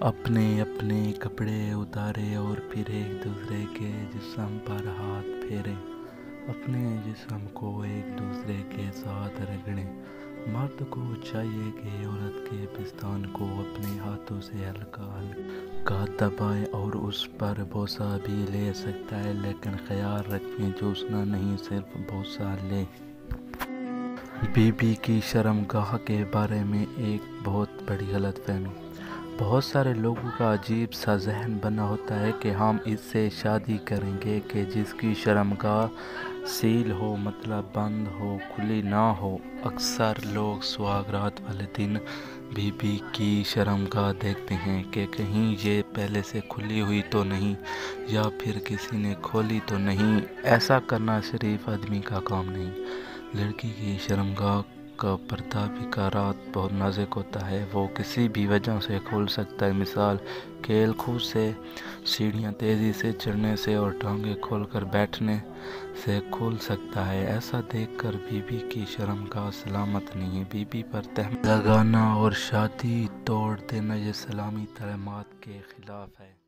اپنے اپنے کپڑے اتارے اور پھر ایک دوسرے کے جسم پر ہاتھ پھیرے، اپنے جسم کو ایک دوسرے کے ساتھ رگڑیں۔ مرد کو چاہیے کہ عورت کے پستان کو اپنے ہاتھوں سے ہلکا ہلکا دبائے اور اس پر بوسہ بھی لے سکتا ہے، لیکن خیال رکھیں چوسنا نہیں، صرف بوسہ لے۔ بی بی کی شرمگاہ کے بارے میں ایک بہت بڑی غلط فہمی۔ بہت سارے لوگوں کا عجیب سا ذہن بنا ہوتا ہے کہ ہم اس سے شادی کریں گے کہ جس کی شرمگاہ سیل ہو، مطلب بند ہو، کھلی نہ ہو۔ اکثر لوگ سہاگ رات والے دن بی بی کی شرمگاہ دیکھتے ہیں کہ کہیں یہ پہلے سے کھلی ہوئی تو نہیں یا پھر کسی نے کھولی تو نہیں۔ ایسا کرنا شریف آدمی کا کام نہیں۔ لڑکی کی شرمگاہ کا پردہ بھی رات بہت نازک ہوتا ہے، وہ کسی بھی وجہ سے کھل سکتا ہے، مثال کھیل کود سے، سیڑھیاں تیزی سے چڑھنے سے اور ٹانگیں کھول کر بیٹھنے سے کھل سکتا ہے۔ ایسا دیکھ کر بی بی کی شرمگاہ سلامت نہیں ہے۔ بی بی پر تہمت لگانا اور شادی توڑ دینا یہ اسلامی تعلیمات کے خلاف ہے۔